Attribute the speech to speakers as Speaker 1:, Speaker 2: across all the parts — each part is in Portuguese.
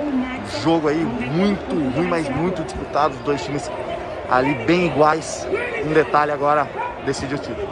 Speaker 1: Jogo aí muito ruim, mas muito disputado. Os dois times ali bem iguais. Um detalhe agora decide o título.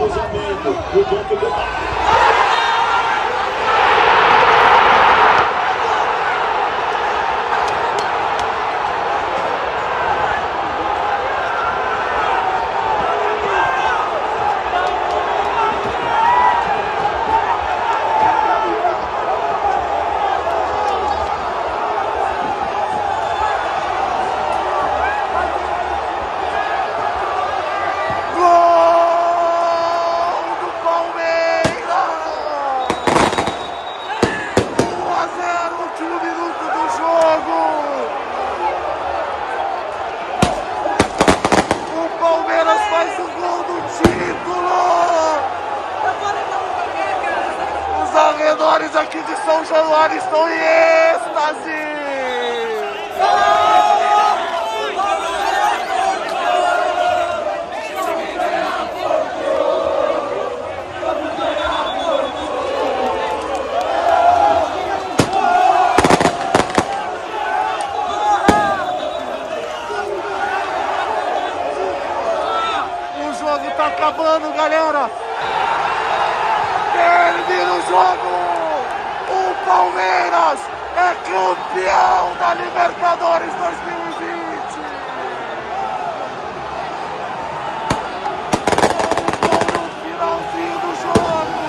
Speaker 1: Os aqui de São Januário estão em êxtase! O jogo tá acabando, galera! Termina o jogo! O Palmeiras é campeão da Libertadores 2020! No finalzinho do jogo!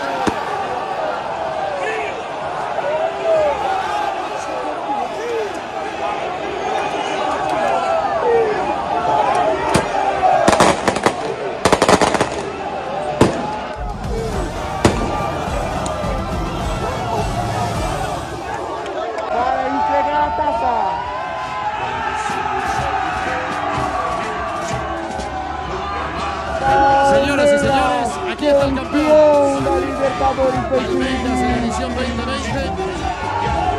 Speaker 2: Señoras y señores, aquí está el campeón
Speaker 3: da Libertadores 2020.
Speaker 2: Palmeiras en la edición 2020.